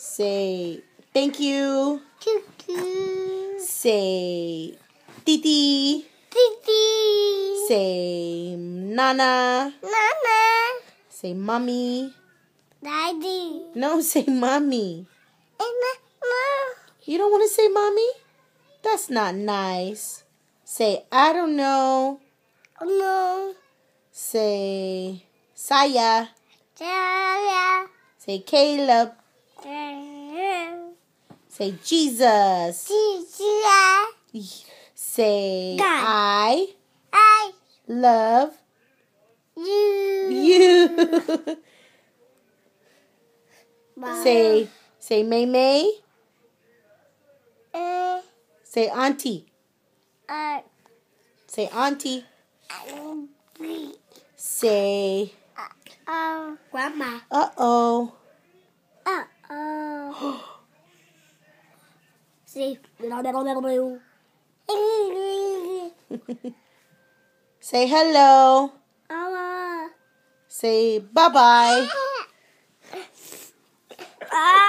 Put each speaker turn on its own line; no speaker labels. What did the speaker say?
Say thank you.
Cuckoo.
Say Titi.
Titi.
Say Nana.
Mama.
Say Mommy.
Daddy.
No, say Mommy.
Mama.
You don't want to say Mommy? That's not nice. Say I don't know.
No.
Say Saya.
Jaya.
Say Caleb. Say Jesus.
Teacher.
Say
God.
I love you. Say May May. Say Auntie. Say Auntie. Say
Grandma.
uh-oh.
Say
Say hello. Say bye-bye.